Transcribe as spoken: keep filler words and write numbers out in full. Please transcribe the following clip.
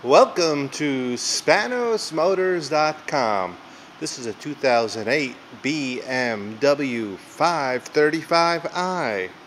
Welcome to Spanos Motors dot com. This is a two thousand eight B M W five thirty-five i.